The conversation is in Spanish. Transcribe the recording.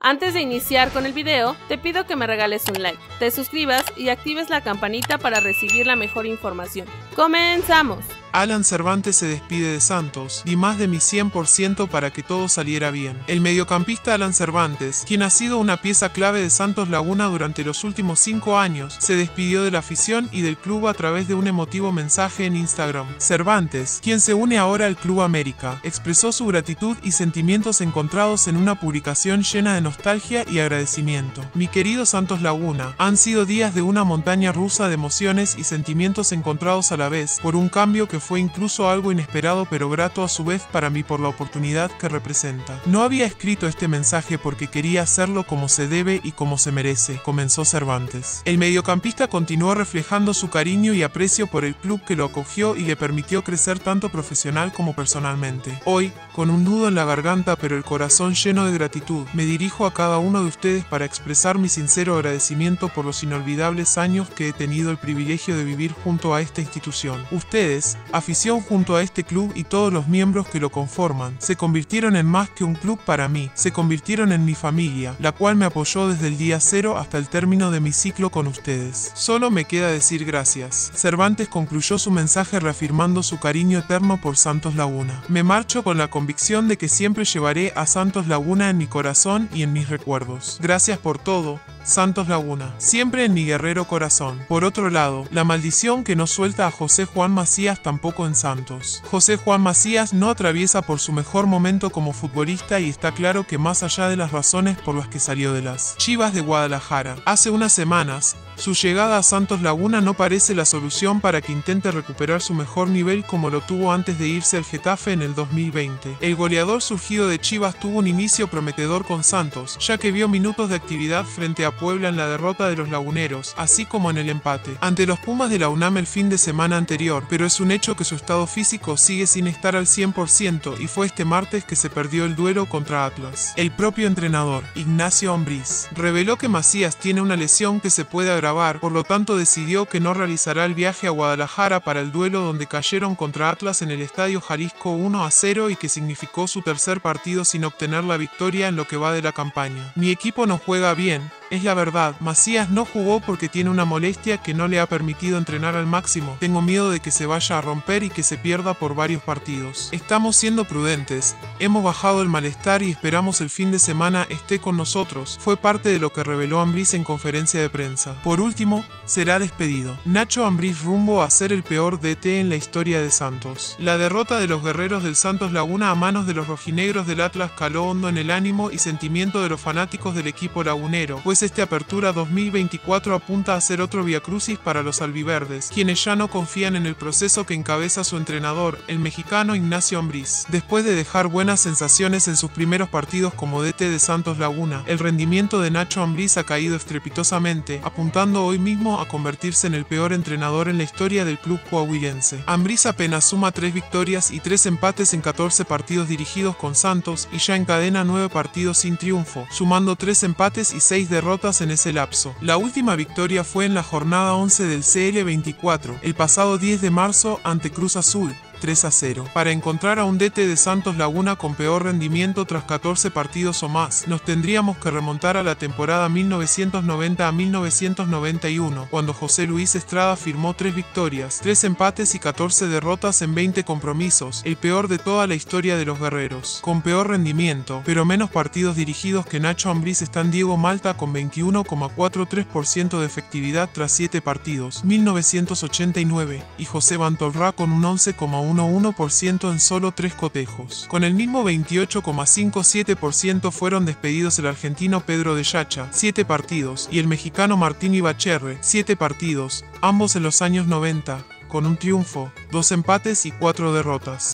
Antes de iniciar con el video, te pido que me regales un like, te suscribas y actives la campanita para recibir la mejor información. ¡Comenzamos! Alan Cervantes se despide de Santos, di más de mi 100% para que todo saliera bien. El mediocampista Alan Cervantes, quien ha sido una pieza clave de Santos Laguna durante los últimos 5 años, se despidió de la afición y del club a través de un emotivo mensaje en Instagram. Cervantes, quien se une ahora al Club América, expresó su gratitud y sentimientos encontrados en una publicación llena de nostalgia y agradecimiento. Mi querido Santos Laguna, han sido días de una montaña rusa de emociones y sentimientos encontrados a la vez, por un cambio que fue incluso algo inesperado pero grato a su vez para mí por la oportunidad que representa. No había escrito este mensaje porque quería hacerlo como se debe y como se merece, comenzó Cervantes. El mediocampista continuó reflejando su cariño y aprecio por el club que lo acogió y le permitió crecer tanto profesional como personalmente. Hoy, con un nudo en la garganta pero el corazón lleno de gratitud, me dirijo a cada uno de ustedes para expresar mi sincero agradecimiento por los inolvidables años que he tenido el privilegio de vivir junto a esta institución. Ustedes, afición junto a este club y todos los miembros que lo conforman, se convirtieron en más que un club para mí, se convirtieron en mi familia, la cual me apoyó desde el día cero hasta el término de mi ciclo con ustedes. Solo me queda decir gracias. Cervantes concluyó su mensaje reafirmando su cariño eterno por Santos Laguna. Me marcho con la convicción de que siempre llevaré a Santos Laguna en mi corazón y en mis recuerdos. Gracias por todo, Santos Laguna, siempre en mi guerrero corazón. Por otro lado, la maldición que no suelta a José Juan Macías tampoco en Santos. José Juan Macías no atraviesa por su mejor momento como futbolista y está claro que más allá de las razones por las que salió de las Chivas de Guadalajara hace unas semanas, su llegada a Santos Laguna no parece la solución para que intente recuperar su mejor nivel como lo tuvo antes de irse al Getafe en el 2020. El goleador surgido de Chivas tuvo un inicio prometedor con Santos, ya que vio minutos de actividad frente a Puebla en la derrota de los laguneros, así como en el empate ante los Pumas de la UNAM el fin de semana anterior, pero es un hecho que su estado físico sigue sin estar al 100% y fue este martes que se perdió el duelo contra Atlas. El propio entrenador, Ignacio Ambriz, reveló que Macías tiene una lesión que se puede agravar, por lo tanto decidió que no realizará el viaje a Guadalajara para el duelo donde cayeron contra Atlas en el Estadio Jalisco 1-0 y que significó su tercer partido sin obtener la victoria en lo que va de la campaña. Mi equipo no juega bien, es la verdad. Macías no jugó porque tiene una molestia que no le ha permitido entrenar al máximo. Tengo miedo de que se vaya a romper y que se pierda por varios partidos. Estamos siendo prudentes, hemos bajado el malestar y esperamos el fin de semana esté con nosotros. Fue parte de lo que reveló Ambriz en conferencia de prensa. Por último, será despedido. Nacho Ambriz rumbo a ser el peor DT en la historia de Santos. La derrota de los guerreros del Santos Laguna a manos de los rojinegros del Atlas caló hondo en el ánimo y sentimiento de los fanáticos del equipo lagunero, pues esta apertura 2024 apunta a ser otro viacrucis para los albiverdes, quienes ya no confían en el proceso que encabeza su entrenador, el mexicano Ignacio Ambriz. Después de dejar buenas sensaciones en sus primeros partidos como DT de Santos Laguna, el rendimiento de Nacho Ambriz ha caído estrepitosamente, apuntando hoy mismo a convertirse en el peor entrenador en la historia del club coahuilense. Ambriz apenas suma 3 victorias y 3 empates en 14 partidos dirigidos con Santos y ya encadena 9 partidos sin triunfo, sumando 3 empates y 6 derrotas en ese lapso. La última victoria fue en la jornada 11 del CL24, el pasado 10 de marzo ante Cruz Azul, 3-0. Para encontrar a un DT de Santos Laguna con peor rendimiento tras 14 partidos o más, nos tendríamos que remontar a la temporada 1990 a 1991, cuando José Luis Estrada firmó 3 victorias, 3 empates y 14 derrotas en 20 compromisos, el peor de toda la historia de los guerreros. Con peor rendimiento, pero menos partidos dirigidos que Nacho Ambriz están Diego Malta con 21,43% de efectividad tras 7 partidos, 1989, y José Bantorrá con un 11,11% en solo 3 cotejos. Con el mismo 28,57% fueron despedidos el argentino Pedro de Yacha, 7 partidos, y el mexicano Martín Ibacherre, 7 partidos, ambos en los años 90, con un triunfo, 2 empates y 4 derrotas.